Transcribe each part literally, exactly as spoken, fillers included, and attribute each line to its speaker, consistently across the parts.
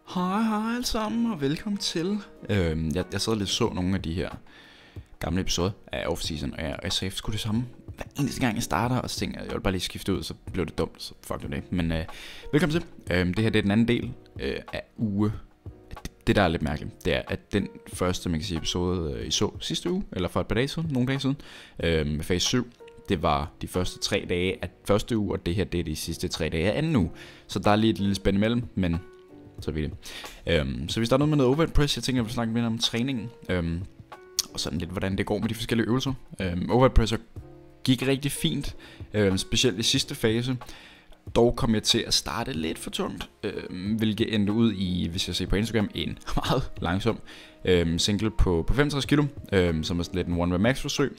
Speaker 1: Hej hej alle sammen og velkommen til. øhm, jeg, jeg sad lidt og så nogle af de her gamle episoder af Off-Season, og jeg, jeg sagde sgu det samme hver eneste gang jeg starter, og så tænkte jeg, jeg vil bare lige skifte ud, så blev det dumt, så fuck det. Men øh, velkommen til. øhm, Det her det er den anden del øh, af uge. Det, det der er lidt mærkeligt, det er at den første, man kan sige, episode øh, I så sidste uge, eller for et par dage siden, nogle dage siden, øh, med fase syv, det var de første tre dage af første uge, og det her det er de sidste tre dage af anden uge. Så der er lige et lille spænd imellem, men så vidt det. Um, så vi starter med noget overhead press. Jeg tænker, jeg vil snakke mere om træningen. Um, og sådan lidt, hvordan det går med de forskellige øvelser. Um, overhead press gik rigtig fint. Um, specielt i sidste fase. Dog kom jeg til at starte lidt for tungt. Um, hvilket endte ud i, hvis jeg ser på Instagram, en meget langsom um, single på, på femogtres kilo. Um, som er sådan lidt en one rep max forsøg.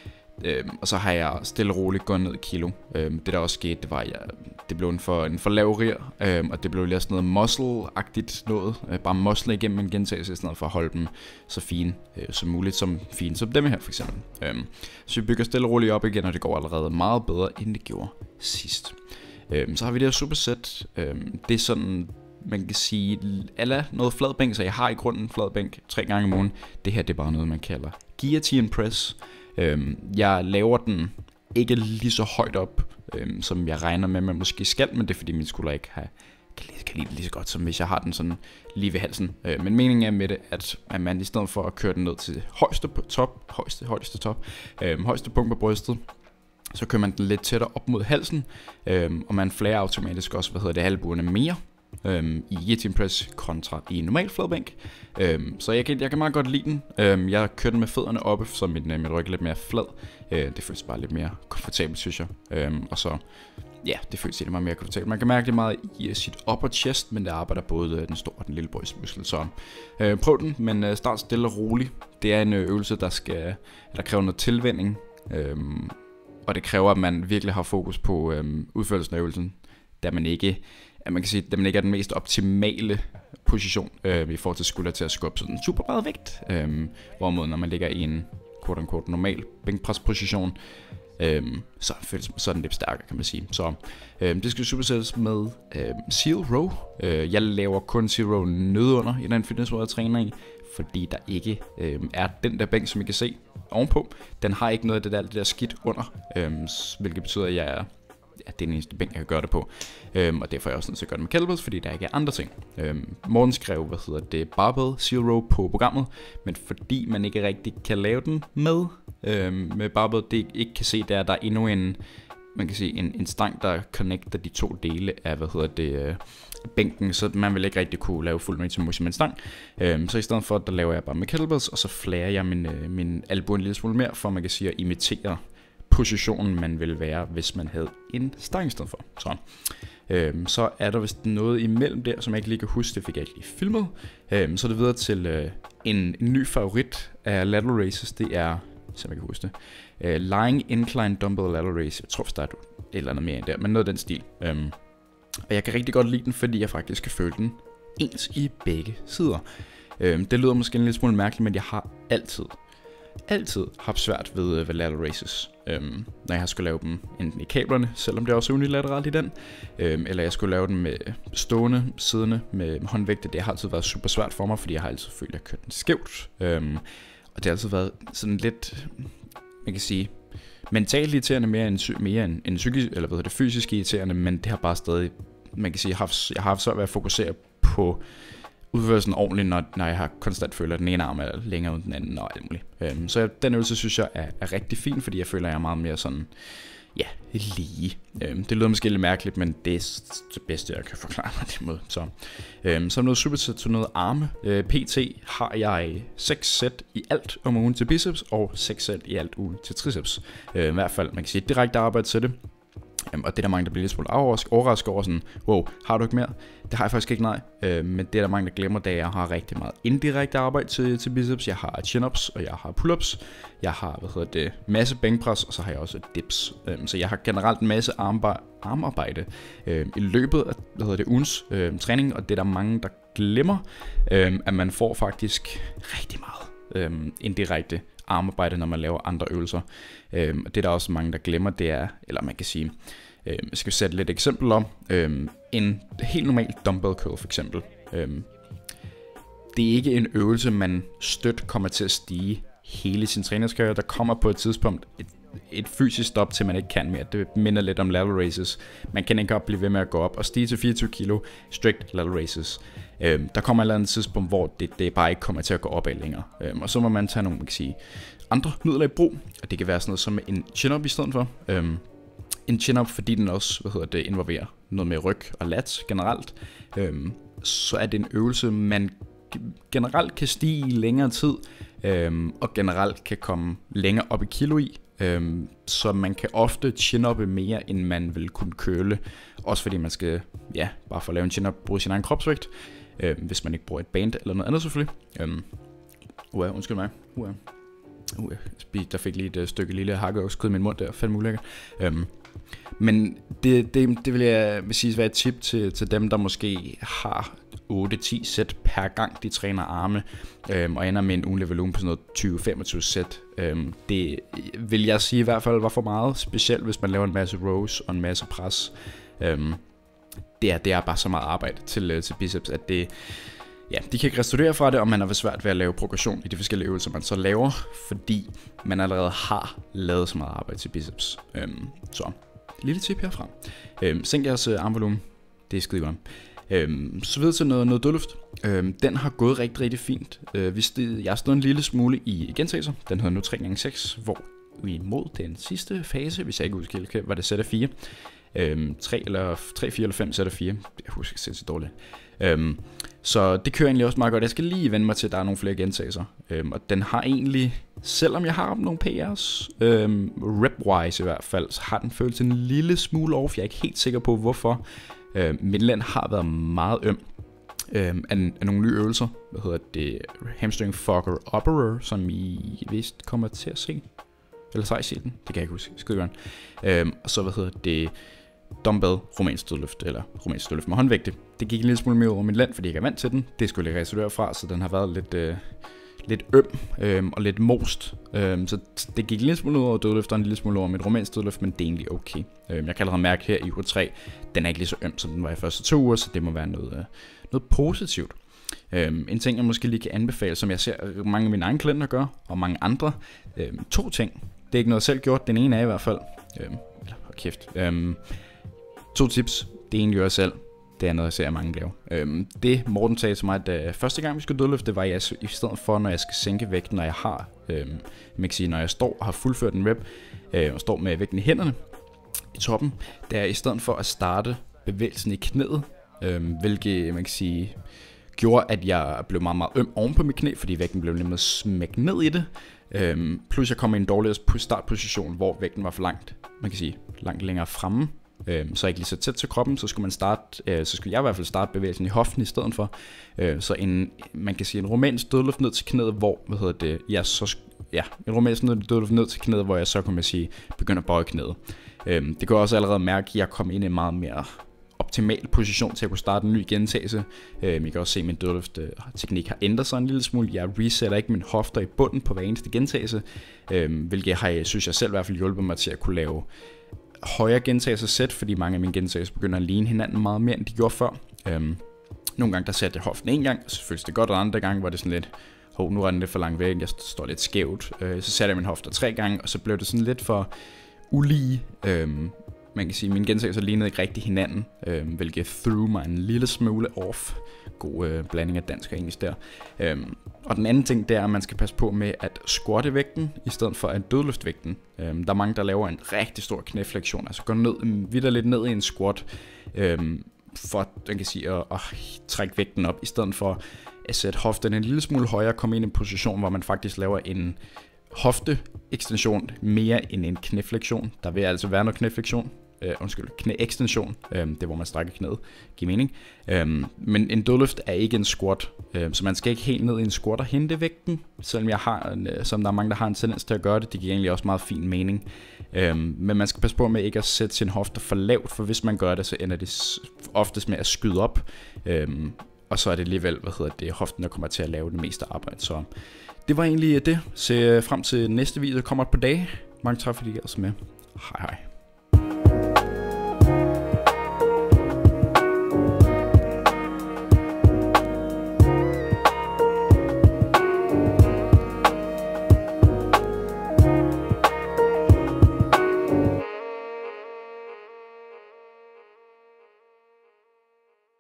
Speaker 1: Øhm, og så har jeg stille og roligt gået ned i kilo. øhm, Det der også skete, det var at det blev en for, en for lav rir, øhm, og det blev lidt sådan noget muscle-agtigt noget. øh, Bare muscle igennem en gentagelse i stedet for at holde dem så fine øh, som muligt. Som fine som dem her for eksempel. øhm, Så vi bygger stille og roligt op igen, og det går allerede meget bedre end det gjorde sidst. øhm, Så har vi det her superset. øhm, Det er sådan, man kan sige, alla noget fladbænk. Så jeg har i grunden fladbænk tre gange om ugen. Det her det er bare noget man kalder guillotine press. Øhm, jeg laver den ikke lige så højt op, øhm, som jeg regner med, man måske skal, men det er fordi mine skuldre ikke har, kan, lide, kan lide det lige så godt, som hvis jeg har den sådan lige ved halsen. Øh, men meningen er med det, at, at man i stedet for at køre den ned til højeste top, højeste, højeste top, øhm, højeste punkt på brystet, så kører man den lidt tættere op mod halsen, øhm, og man flager automatisk også, hvad hedder det, albuerne mere. Øhm, i guillotine press kontra i normal fladbænk. øhm, Så jeg kan, jeg kan meget godt lide den. øhm, Jeg kører den med fødderne oppe, så min, min ryg er lidt mere flad. øh, Det føles bare lidt mere komfortabelt, synes jeg. øhm, Og så, ja, det føles lidt meget mere komfortabelt. Man kan mærke det meget i sit upper chest, men der arbejder både den store og den lille brystmuskel. Så øh, prøv den, men øh, start stille og roligt. Det er en øh, øvelse, der, skal, der kræver noget tilvænning, øhm, og det kræver, at man virkelig har fokus på øhm, udførelsen af øvelsen, da man ikke at man kan sige, at den ikke er den mest optimale position øh, i forhold til skulder til at skubbe sådan super meget vægt. Øh, hvorimod når man ligger i en quote unquote normal bænkpresposition, øh, så, så er den lidt stærkere, kan man sige. Så øh, det skal supersættes med øh, seal row. Øh, jeg laver kun seal row nedenunder i den fitnessmåde, jeg træner i, fordi der ikke øh, er den der bænk, som I kan se ovenpå. Den har ikke noget af det der, det der skidt under, øh, hvilket betyder, at jeg er Ja, det er den eneste bænk, jeg kan gøre det på. øhm, Og derfor er jeg også nødt til at gøre det med kettlebells, fordi der ikke er andre ting. øhm, Morten skrev, hvad hedder det, barbell seal row på programmet, men fordi man ikke rigtig kan lave den med øhm, med barbell, det ikke kan se, der er der endnu en, man kan sige, en, en stang, der connecter de to dele af, hvad hedder det, øh, bænken, så man vil ikke rigtig kunne lave full range of motion med en stang. øhm, Så i stedet for, der laver jeg bare med kettlebells, og så flager jeg min, øh, min albue en lille smule mere, for man kan sige at imitere positionen man ville være, hvis man havde en stang i stedet for. Så, øhm, så er der vist noget imellem der, som jeg ikke lige kan huske, det fik jeg ikke lige filmet. øhm, Så er det videre til øh, en, en ny favorit af lateral raises. Det er, som jeg kan huske det, øh, lying incline dumbbell lateral raise. Jeg tror der er et eller andet mere end der, men noget af den stil. øhm, Og jeg kan rigtig godt lide den, fordi jeg faktisk kan føle den ens i begge sider. øhm, Det lyder måske en lille smule mærkeligt, men jeg har altid altid haft svært ved, ved lateral raises, øhm, når jeg har skulle lave dem enten i kablerne, selvom det er også unilateralt i den, øhm, eller jeg skulle lave dem med stående, siddende, med, med håndvægte. Det har altid været super svært for mig, fordi jeg har altid følt, at jeg kørte den skævt, øhm, og det har altid været sådan lidt, man kan sige, mentalt irriterende mere end, mere end, end psykisk, eller hvad hedder det, fysisk irriterende, men det har bare stadig, man kan sige, jeg har haft, jeg har haft svært ved at fokusere på udførelsen ordentligt, når, når jeg har konstant føler, at den ene arm er længere ud den anden og alt muligt. Øhm, så jeg, den øvelse synes jeg er, er rigtig fin, fordi jeg føler, at jeg er meget mere sådan, ja, lige. Øhm, det lyder måske lidt mærkeligt, men det er det bedste, jeg kan forklare mig det måde. Så, øhm, så noget superset til noget arme. Øh, P T har jeg seks sæt i alt om ugen til biceps, og seks sæt i alt ugen til triceps. Øh, I hvert fald, man kan sige, direkte arbejde til det. Um, og det er der mange, der bliver lidt smule overrasket over sådan, wow, har du ikke mere? Det har jeg faktisk ikke, nej. Uh, men det er der mange, der glemmer, da jeg har rigtig meget indirekte arbejde til, til biceps. Jeg har chin-ups, og jeg har pull-ups. Jeg har, hvad hedder det, masse bænkpres, og så har jeg også dips. Um, så jeg har generelt en masse armarbejde uh, i løbet af, hvad hedder det, ugens uh, træning. Og det er der mange, der glemmer, uh, at man får faktisk rigtig meget uh, indirekte armarbejde, når man laver andre øvelser. Øhm, og det er der også mange, der glemmer, det er, eller man kan sige, øhm, jeg skal sætte lidt eksempel om, øhm, en helt normal dumbbell curl for eksempel. Øhm, det er ikke en øvelse, man stødt kommer til at stige hele sin træningskarriere. Der kommer på et tidspunkt et, et fysisk stop til, man ikke kan mere. Det minder lidt om lateral raises. Man kan ikke godt blive ved med at gå op og stige til fireogtyve kilo strict lateral raises. Øhm, der kommer et eller andet tidspunkt, hvor det, det bare ikke kommer til at gå opad længere. Øhm, og så må man tage nogle, man kan sige, andre midler i brug. Og det kan være sådan noget som en chin-up i stedet for. Øhm, en chin-up, fordi den også, hvad hedder det, involverer noget med ryg og lats generelt. Øhm, så er det en øvelse, man generelt kan stige i længere tid, øhm, og generelt kan komme længere op i kilo i, øhm, så man kan ofte chin-uppe mere, end man vil kunne køle, også fordi man skal, ja, bare for at lave en chin-up, bruge sin egen kropsvægt, øhm, hvis man ikke bruger et band eller noget andet selvfølgelig. Øhm, uh, undskyld mig. Uh, uh, der fik lige et uh, stykke lille hakkeokskød i min mund der, fandme ulækkert. Øhm, Men det, det, det vil jeg vil sige være et tip til, til dem, der måske har otte til ti sæt per gang, de træner arme, øhm, og ender med en ugenlig volumen på sådan noget tyve til femogtyve sæt. Øhm, det vil jeg sige i hvert fald var for meget, specielt hvis man laver en masse rows og en masse pres. Øhm, det, er, det er bare så meget arbejde til, til biceps, at det, ja, de kan ikke restaurere fra det, og man har svært ved at lave progression i de forskellige øvelser, man så laver, fordi man allerede har lavet så meget arbejde til biceps. Øhm, så lille tip herfra. Øhm, sænk jeres øh, armvolumen. Det er skide godt. Øhm, så videre til noget, noget dødløft. Øhm, den har gået rigtig, rigtig fint. Øh, hvis det, jeg har stået en lille smule i gentagelser. Den hedder nu tre gange seks, hvor vi mod den sidste fase, hvis jeg ikke husker helt, var det sæt af fire. Øhm, tre, eller, tre, fire eller fem sæt af fire. Jeg husker ikke sindssygt dårligt. Øhm, så det kører egentlig også meget godt. Jeg skal lige vende mig til, at der er nogle flere gentagelser. Øhm, og den har egentlig, selvom jeg har nogle P R's, øhm, rep-wise i hvert fald, så har den følt en lille smule off. Jeg er ikke helt sikker på, hvorfor. Øhm, min lænd har været meget øm øhm, af, af nogle nye øvelser. Hvad hedder det? Hamstring Fogger Upperer, som I vist kommer til at se. Eller så har I set den. Det kan jeg ikke huske. Skide godt. Øhm, og så hvad hedder det? Dumbbell romansk dødløft, eller romansk dødløft med håndvægte. Det gik en lille smule mere over min land, fordi jeg ikke er vant til den. Det skulle jeg restaurere fra, så den har været lidt, øh, lidt øm øh, og lidt most. Øh, så det gik en lille smule over dødløft og en lille smule over mit romansk dødløft, men det er egentlig okay. Øh, jeg kan allerede mærke her i uge tre, den er ikke lige så øm, som den var i første to uger, så det må være noget, øh, noget positivt. Øh, en ting, jeg måske lige kan anbefale, som jeg ser mange af mine egne klienter gør, og mange andre. Øh, to ting. Det er ikke noget jeg selv gjort, den ene er i hvert fald. Øh, eller, hold kæft. Øh, To tips. Det ene gør jeg selv. Det er noget, jeg ser mange lave. Øhm, det Morten sagde til mig, at første gang vi skulle dødløfte, det var jeg i stedet for, når jeg skal sænke vægten, når jeg har, øhm, man kan sige, når jeg står og har fuldført en rep, øh, og står med vægten i hænderne i toppen, det er i stedet for at starte bevægelsen i knæet, øhm, hvilket man kan sige, gjorde, at jeg blev meget, meget øm oven på mit knæ, fordi vægten blev nemlig smækket ned i det. Øhm, plus jeg kom i en dårligere startposition, hvor vægten var for langt, man kan sige, langt længere fremme. Øh, så ikke lige så tæt til kroppen, så skulle man starte, øh, så skulle jeg i hvert fald starte bevægelsen i hoften i stedet for. Øh, så en, man kan sige en romansk dødløft ned til knæet, hvor, hvad hedder det, jeg så, ja, en romansk dødløft ned til knæet, hvor jeg så kan man sige, begynder at bøje knæet. Øh, det kan jeg også allerede mærke, at jeg kom ind i en meget mere optimal position til at kunne starte en ny gentagelse. Øh, jeg kan også se, at min dødløft øh, teknik har ændret sig en lille smule. Jeg resetter ikke mine hofter i bunden på hver eneste gentagelse, øh, hvilket har, synes jeg selv i hvert fald hjulpet mig til at kunne lave højere gentagelser sæt, fordi mange af mine gentagelser begynder at ligne hinanden meget mere, end de gjorde før. Øhm, nogle gange der satte jeg hoften en gang, og så føltes det godt, og andre gange var det sådan lidt, hov, nu er den lidt for langt væk, jeg står lidt skævt. Øh, så satte jeg min hofter tre gange, og så blev det sådan lidt for ulige. Øhm, man kan sige, at mine gentagelser lignede ikke rigtig hinanden, øhm, hvilket threw mig en lille smule off. God øh, blanding af dansk og engelsk der. Øhm, og den anden ting, det er, at man skal passe på med at squatte vægten, i stedet for at dødløfte vægten. Øhm, der er mange, der laver en rigtig stor knæflektion, altså går ned, videre lidt ned i en squat, øhm, for man kan sige, at, at trække vægten op, i stedet for at sætte hoften en lille smule højere, komme ind i en position, hvor man faktisk laver en hofteekstension mere end en knæflektion. Der vil altså være noget knæflektion. Uh, undskyld, knæekstension, um, det er hvor man strækker knæet, giver mening. Um, men en dødløft er ikke en squat, um, så man skal ikke helt ned i en squat og hente vægten, selvom jeg har, en, uh, som der er mange, der har en tendens til at gøre det. Det giver egentlig også meget fin mening. Um, men man skal passe på med ikke at sætte sin hofter for lavt, for hvis man gør det, så ender det oftest med at skyde op, um, og så er det alligevel, hvad hedder det, hoften, der kommer til at lave det meste arbejde. Så det var egentlig det. Se frem til næste video, der kommer et par dage. Mange tak fordi I er med. Hej hej.